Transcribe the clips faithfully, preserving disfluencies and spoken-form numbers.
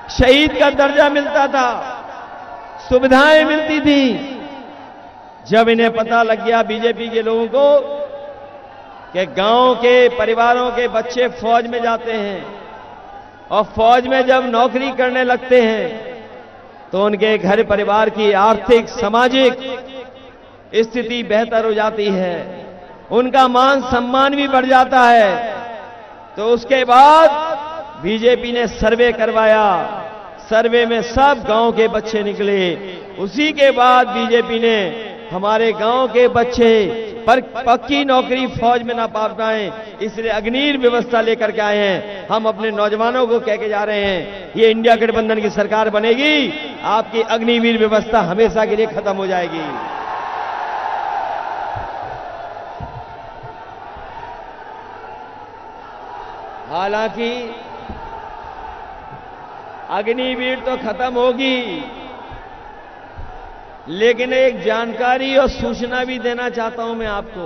शहीद का दर्जा मिलता था, सुविधाएं मिलती थी। जब इन्हें पता लग गया बीजेपी के लोगों को कि गांव के परिवारों के बच्चे फौज में जाते हैं और फौज में जब नौकरी करने लगते हैं तो उनके घर परिवार की आर्थिक सामाजिक स्थिति बेहतर हो जाती है, उनका मान सम्मान भी बढ़ जाता है। तो उसके बाद बीजेपी ने सर्वे करवाया, सर्वे में सब गांव के बच्चे निकले। उसी के बाद बीजेपी ने हमारे गांव के बच्चे पर पक्की नौकरी फौज में ना पा पाए, इसलिए अग्निवीर व्यवस्था लेकर के आए हैं। हम अपने नौजवानों को कह के जा रहे हैं, ये इंडिया गठबंधन की सरकार बनेगी, आपकी अग्निवीर व्यवस्था हमेशा के लिए खत्म हो जाएगी। हालांकि अग्निवीर तो खत्म होगी, लेकिन एक जानकारी और सूचना भी देना चाहता हूं मैं आपको।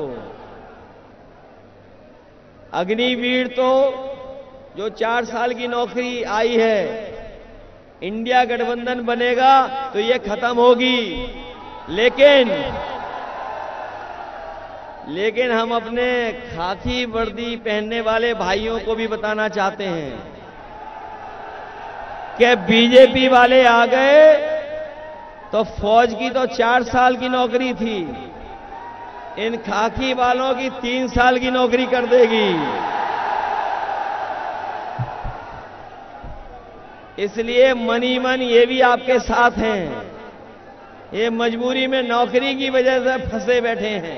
अग्निवीर तो जो चार साल की नौकरी आई है, इंडिया गठबंधन बनेगा तो ये खत्म होगी। लेकिन लेकिन हम अपने खाकी वर्दी पहनने वाले भाइयों को भी बताना चाहते हैं कि बीजेपी वाले आ गए तो फौज की तो चार साल की नौकरी थी, इन खाकी वालों की तीन साल की नौकरी कर देगी। इसलिए मनी मन ये भी आपके साथ हैं, ये मजबूरी में नौकरी की वजह से फंसे बैठे हैं।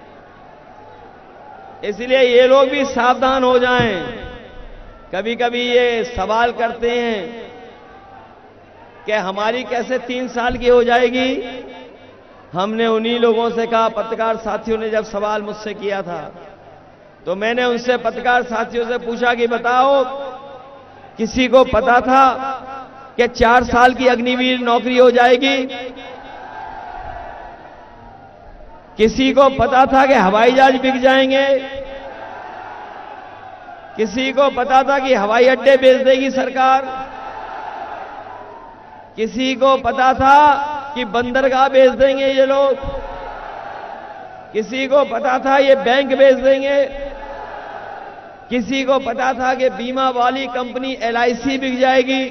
इसलिए ये लोग भी सावधान हो जाएं। कभी कभी ये सवाल करते हैं कि हमारी कैसे तीन साल की हो जाएगी। हमने उन्हीं लोगों से कहा, पत्रकार साथियों ने जब सवाल मुझसे किया था तो मैंने उनसे पत्रकार साथियों से पूछा कि बताओ, किसी को पता था कि चार साल की अग्निवीर नौकरी हो जाएगी? किसी को पता था कि हवाई जहाज बिक जाएंगे? किसी को पता था कि हवाई अड्डे बेच देगी सरकार? किसी को पता था कि बंदरगाह बेच देंगे ये लोग? किसी को पता था ये बैंक बेच देंगे? किसी को पता था कि बीमा वाली कंपनी एल आई सी बिक जाएगी?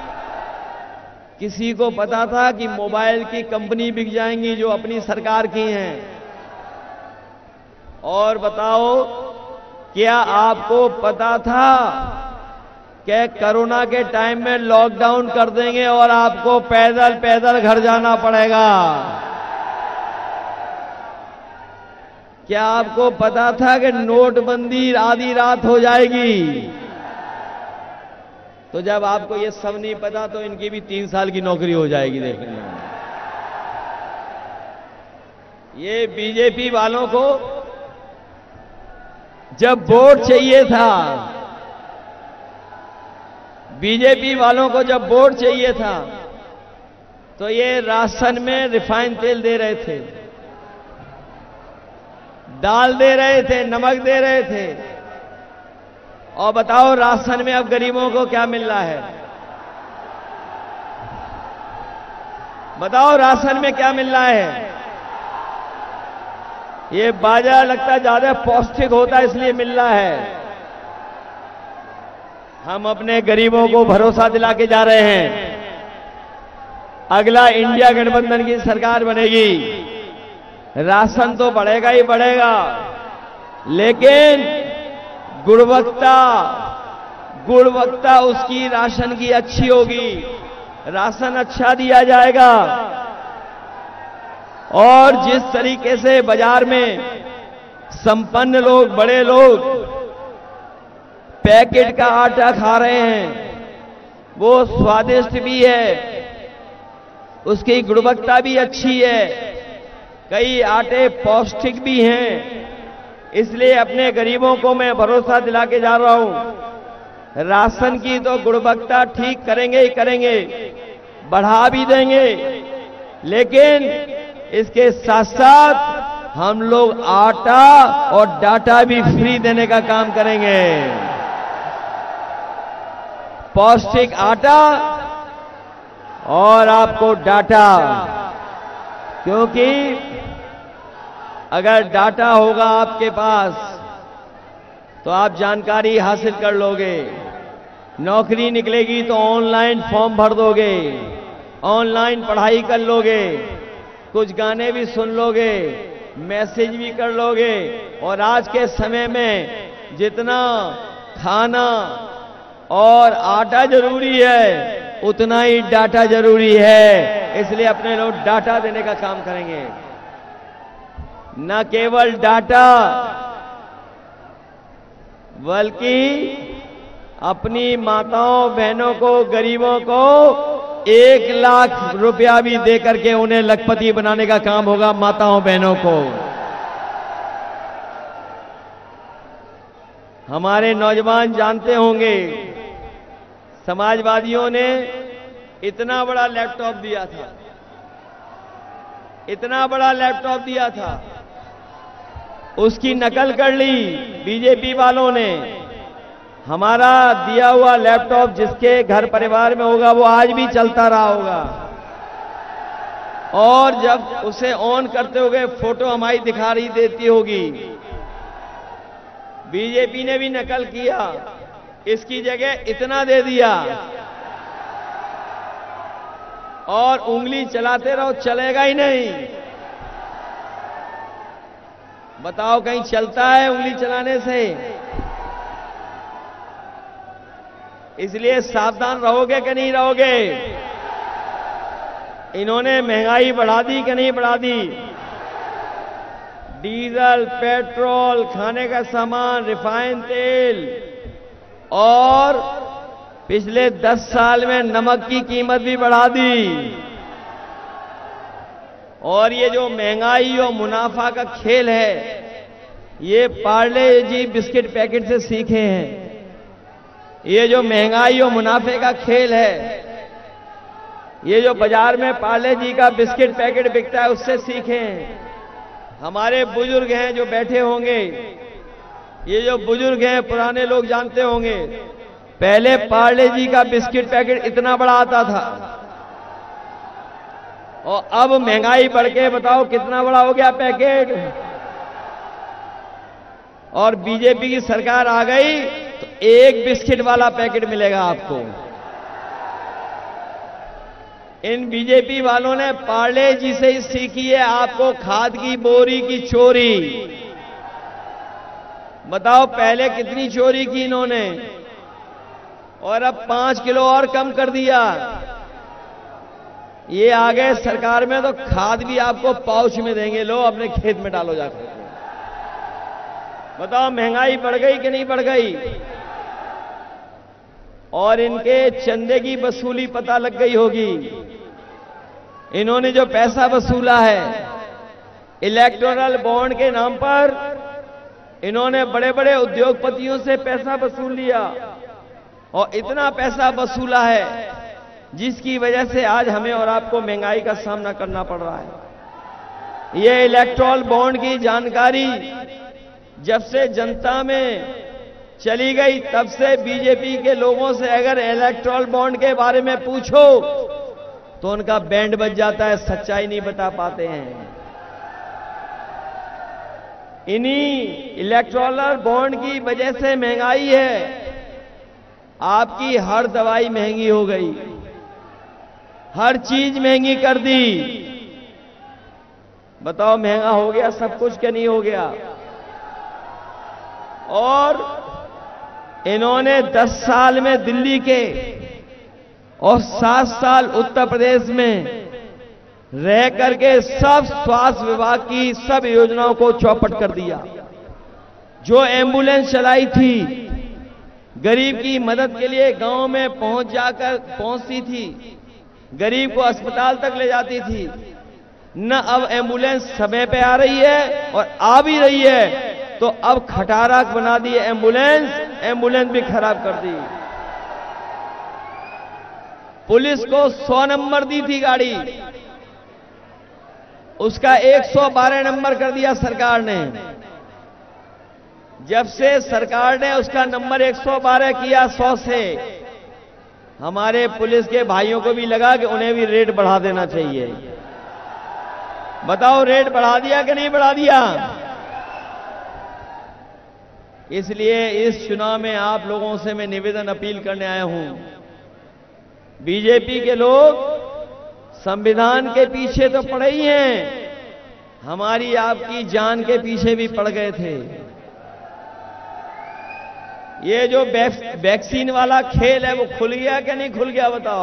किसी को पता था कि मोबाइल की कंपनी बिक जाएंगी जो अपनी सरकार की हैं? और बताओ, क्या आपको पता था कि कोरोना के टाइम में लॉकडाउन कर देंगे और आपको पैदल पैदल घर जाना पड़ेगा? क्या आपको पता था कि नोटबंदी आधी रात हो जाएगी? तो जब आपको ये सब नहीं पता तो इनकी भी तीन साल की नौकरी हो जाएगी। देखने ये बीजेपी वालों को जब वोट चाहिए था, बीजेपी वालों को जब वोट चाहिए था तो ये राशन में रिफाइंड तेल दे रहे थे, दाल दे रहे थे, नमक दे रहे थे। और बताओ, राशन में अब गरीबों को क्या मिल रहा है? बताओ, राशन में क्या मिल रहा है? ये बाजार लगता है ज्यादा पौष्टिक होता है इसलिए मिल रहा है। हम अपने गरीबों को भरोसा दिला के जा रहे हैं, अगला इंडिया गठबंधन की सरकार बनेगी, राशन तो बढ़ेगा ही बढ़ेगा, लेकिन गुणवत्ता गुणवत्ता उसकी राशन की अच्छी होगी, राशन अच्छा दिया जाएगा। और जिस तरीके से बाजार में संपन्न लोग, बड़े लोग पैकेट का आटा खा रहे हैं, वो स्वादिष्ट भी है, उसकी गुणवत्ता भी अच्छी है, कई आटे पौष्टिक भी हैं। इसलिए अपने गरीबों को मैं भरोसा दिला के जा रहा हूं, राशन की तो गुणवत्ता ठीक करेंगे ही करेंगे, बढ़ा भी देंगे, लेकिन इसके साथ साथ हम लोग आटा और डाटा भी फ्री देने का काम करेंगे। पौष्टिक आटा और आपको डाटा, क्योंकि अगर डाटा होगा आपके पास तो आप जानकारी हासिल कर लोगे। नौकरी निकलेगी तो ऑनलाइन फॉर्म भर दोगे, ऑनलाइन पढ़ाई कर लोगे, कुछ गाने भी सुन लोगे, मैसेज भी कर लोगे। और आज के समय में जितना खाना और आटा जरूरी है उतना ही डाटा जरूरी है। इसलिए अपने लोग डाटा देने का काम करेंगे। न केवल डाटा बल्कि अपनी माताओं बहनों को, गरीबों को एक लाख रुपया भी देकर के उन्हें लखपति बनाने का काम होगा माताओं बहनों को। हमारे नौजवान जानते होंगे समाजवादियों ने इतना बड़ा लैपटॉप दिया था, इतना बड़ा लैपटॉप दिया था, उसकी नकल कर ली बीजेपी वालों ने। हमारा दिया हुआ लैपटॉप जिसके घर परिवार में होगा वो आज भी चलता रहा होगा, और जब उसे ऑन करते होगे फोटो हमारी दिखा रही देती होगी। बीजेपी ने भी नकल किया, इसकी जगह इतना दे दिया और उंगली चलाते रहो, चलेगा ही नहीं। बताओ कहीं चलता है उंगली चलाने से? इसलिए सावधान रहोगे कि नहीं रहोगे? इन्होंने महंगाई बढ़ा दी कि नहीं बढ़ा दी? डीजल, पेट्रोल, खाने का सामान, रिफाइंड तेल, और पिछले दस साल में नमक की कीमत भी बढ़ा दी। और ये जो महंगाई और मुनाफा का खेल है, ये पार्ले जी बिस्किट पैकेट से सीखे हैं। ये जो महंगाई और मुनाफे का खेल है, ये जो बाजार में पार्ले जी का बिस्किट पैकेट बिकता है उससे सीखे हैं। हमारे बुजुर्ग हैं जो बैठे होंगे, ये जो बुजुर्ग हैं पुराने लोग जानते होंगे, पहले पार्ले जी का बिस्किट पैकेट इतना बड़ा आता था और अब महंगाई बढ़ के बताओ कितना बड़ा हो गया पैकेट। और बीजेपी की सरकार आ गई तो एक बिस्किट वाला पैकेट मिलेगा आपको। इन बीजेपी वालों ने पार्ले जी से ही सीखी है आपको खाद की बोरी की चोरी। बताओ पहले कितनी चोरी की इन्होंने, और अब पांच किलो और कम कर दिया। ये आ गए सरकार में तो खाद भी आपको पाउच में देंगे, लो अपने खेत में डालो जाकर। बताओ महंगाई बढ़ गई कि नहीं बढ़ गई? और इनके चंदे की वसूली पता लग गई होगी। इन्होंने जो पैसा वसूला है इलेक्टोरल बॉन्ड के नाम पर, इन्होंने बड़े बड़े उद्योगपतियों से पैसा वसूल लिया और इतना पैसा वसूला है जिसकी वजह से आज हमें और आपको महंगाई का सामना करना पड़ रहा है। ये इलेक्टोरल बॉन्ड की जानकारी जब से जनता में चली गई तब से बीजेपी के लोगों से अगर इलेक्टोरल बॉन्ड के बारे में पूछो तो उनका बैंड बज जाता है, सच्चाई नहीं बता पाते हैं। इन्हीं इलेक्टोरल बॉन्ड की वजह से महंगाई है। आपकी हर दवाई महंगी हो गई, हर चीज महंगी कर दी। बताओ महंगा हो गया सब कुछ क्या नहीं हो गया? और इन्होंने दस साल में दिल्ली के और सात साल उत्तर प्रदेश में रह करके सब स्वास्थ्य विभाग की सब योजनाओं को चौपट कर दिया। जो एम्बुलेंस चलाई थी गरीब की मदद के लिए, गांव में पहुंच जाकर पहुंचती थी, गरीब को अस्पताल तक ले जाती थी, न अब एम्बुलेंस समय पे आ रही है, और आ भी रही है तो अब खटारा बना दी एम्बुलेंस, एम्बुलेंस भी खराब कर दी। पुलिस को सौ नंबर दी थी गाड़ी, उसका एक सौ बारह नंबर कर दिया सरकार ने। जब से सरकार ने उसका नंबर एक सौ बारह किया सौ से, हमारे पुलिस के भाइयों को भी लगा कि उन्हें भी रेट बढ़ा देना चाहिए। बताओ, रेट बढ़ा दिया कि नहीं बढ़ा दिया? इसलिए इस चुनाव में आप लोगों से मैं निवेदन अपील करने आया हूं। बीजेपी के लोग संविधान के पीछे तो पड़े ही हैं, हमारी आपकी जान के पीछे भी पड़ गए थे। ये जो वैक्सीन वाला खेल है वो खुल गया कि नहीं खुल गया? बताओ।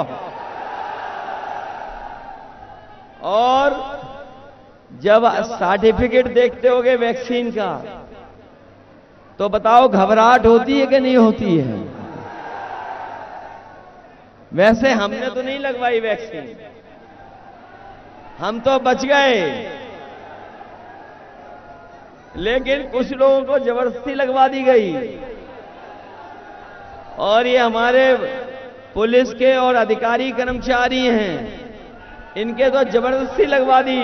और जब सर्टिफिकेट देखते होगे वैक्सीन का तो बताओ, घबराहट होती है कि नहीं होती है? वैसे हमने तो नहीं लगवाई वैक्सीन, हम तो बच गए, लेकिन कुछ लोगों को जबरदस्ती लगवा दी गई। और ये हमारे पुलिस के और अधिकारी कर्मचारी हैं, इनके तो जबरदस्ती लगवा दी।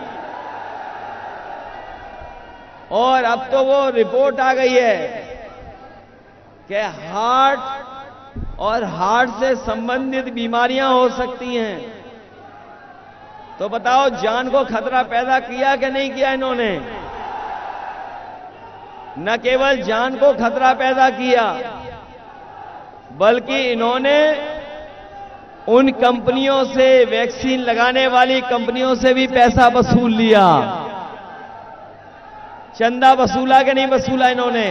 और अब तो वो रिपोर्ट आ गई है कि हार्ट और हार्ट से संबंधित बीमारियां हो सकती हैं। तो बताओ, जान को खतरा पैदा किया कि नहीं किया इन्होंने? न केवल जान को खतरा पैदा किया, बल्कि इन्होंने उन कंपनियों से, वैक्सीन लगाने वाली कंपनियों से भी पैसा वसूल लिया। चंदा वसूला कि नहीं वसूला इन्होंने?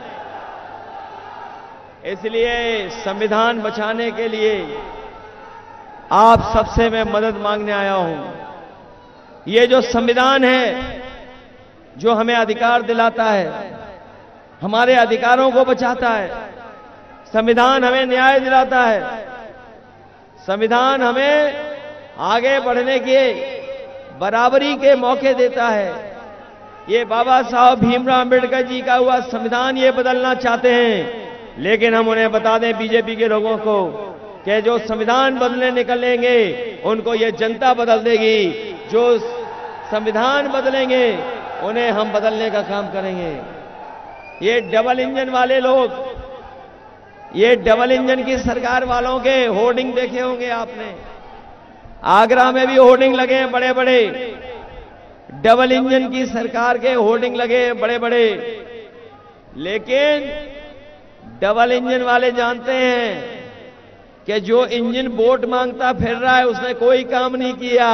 इसलिए संविधान बचाने के लिए आप सबसे मैं मदद मांगने आया हूं। ये जो संविधान है, जो हमें अधिकार दिलाता है, हमारे अधिकारों को बचाता है, संविधान हमें न्याय दिलाता है, संविधान हमें आगे बढ़ने के बराबरी के मौके देता है। ये बाबा साहब भीमराव अंबेडकर जी का हुआ संविधान ये बदलना चाहते हैं, लेकिन हम उन्हें बता दें, बीजेपी के लोगों को, कि जो संविधान बदलने निकलेंगे उनको ये जनता बदल देगी। जो संविधान बदलेंगे उन्हें हम बदलने का काम करेंगे। ये डबल इंजन वाले लोग, ये डबल इंजन की सरकार वालों के होर्डिंग देखे होंगे आपने। आगरा में भी होर्डिंग लगे हैं बड़े बड़े, डबल इंजन की सरकार के होर्डिंग लगे हैं बड़े बड़े। लेकिन डबल इंजन वाले जानते हैं कि जो इंजन वोट मांगता फिर रहा है उसने कोई काम नहीं किया।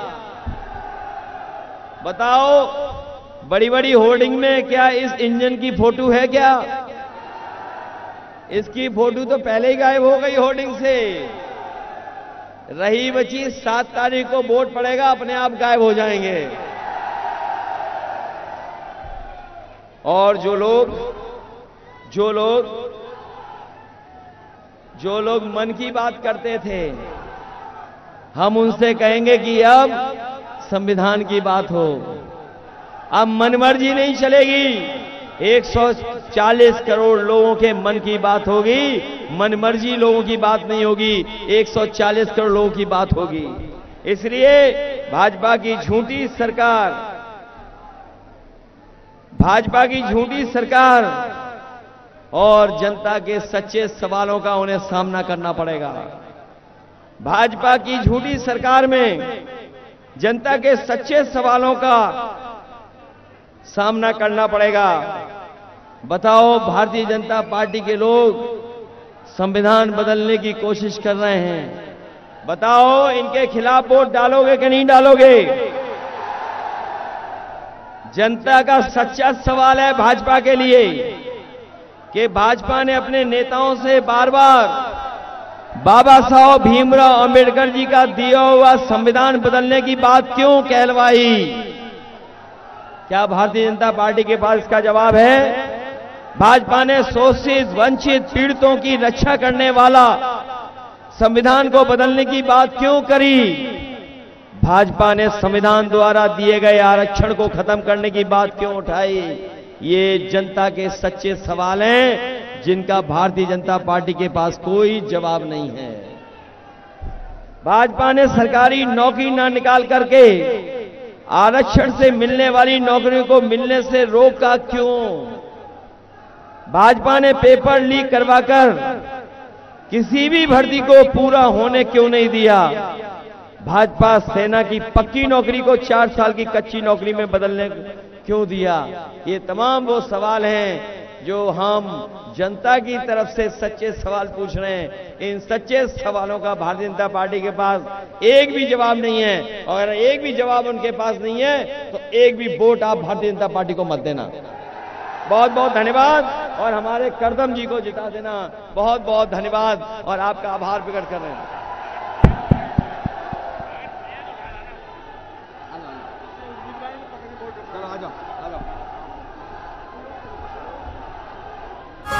बताओ, बड़ी बड़ी होर्डिंग में क्या इस इंजन की फोटो है क्या? इसकी फोटो तो पहले ही गायब हो गई होर्डिंग से। रही बची सात तारीख को वोट पड़ेगा, अपने आप गायब हो जाएंगे। और जो लोग जो लोग जो लोग मन की बात करते थे, हम उनसे कहेंगे कि अब संविधान की बात हो, अब मनमर्जी नहीं चलेगी। एक सौ चालीस करोड़ लोगों के मन की बात होगी, मनमर्जी लोगों की बात नहीं होगी, एक सौ चालीस करोड़ लोगों की बात होगी। इसलिए भाजपा की झूठी सरकार, भाजपा की झूठी सरकार और जनता के सच्चे सवालों का उन्हें सामना करना पड़ेगा। भाजपा की झूठी सरकार में जनता के सच्चे सवालों का सामना करना पड़ेगा। बताओ, भारतीय जनता पार्टी के लोग संविधान बदलने की कोशिश कर रहे हैं, बताओ इनके खिलाफ वोट डालोगे कि नहीं डालोगे? जनता का सच्चा सवाल है भाजपा के लिए कि भाजपा ने अपने नेताओं से बार बार बाबा साहब भीमराव अंबेडकर जी का दिया हुआ संविधान बदलने की बात क्यों कहलवाई? क्या भारतीय जनता पार्टी के पास इसका जवाब है? भाजपा ने शोषित, वंचित, पीड़ितों की रक्षा करने वाला संविधान को बदलने की बात क्यों करी? भाजपा ने संविधान द्वारा दिए गए आरक्षण को खत्म करने की बात क्यों उठाई? ये जनता के सच्चे सवाल हैं जिनका भारतीय जनता पार्टी के पास कोई जवाब नहीं है। भाजपा ने सरकारी नौकरी न निकाल करके आरक्षण से मिलने वाली नौकरियों को मिलने से रोका क्यों? भाजपा ने पेपर लीक करवाकर किसी भी भर्ती को पूरा होने क्यों नहीं दिया? भाजपा सेना की पक्की नौकरी को चार साल की कच्ची नौकरी में बदलने क्यों दिया? ये तमाम वो सवाल हैं जो हम जनता की तरफ से सच्चे सवाल पूछ रहे हैं। इन सच्चे सवालों का भारतीय जनता पार्टी के पास एक भी जवाब नहीं है, और अगर एक भी जवाब उनके पास नहीं है तो एक भी वोट आप भारतीय जनता पार्टी को मत देना। बहुत बहुत धन्यवाद, और हमारे करदम जी को जिता देना। बहुत बहुत धन्यवाद और आपका आभार प्रकट कर रहे हैं। आ जाओ आ जाओ।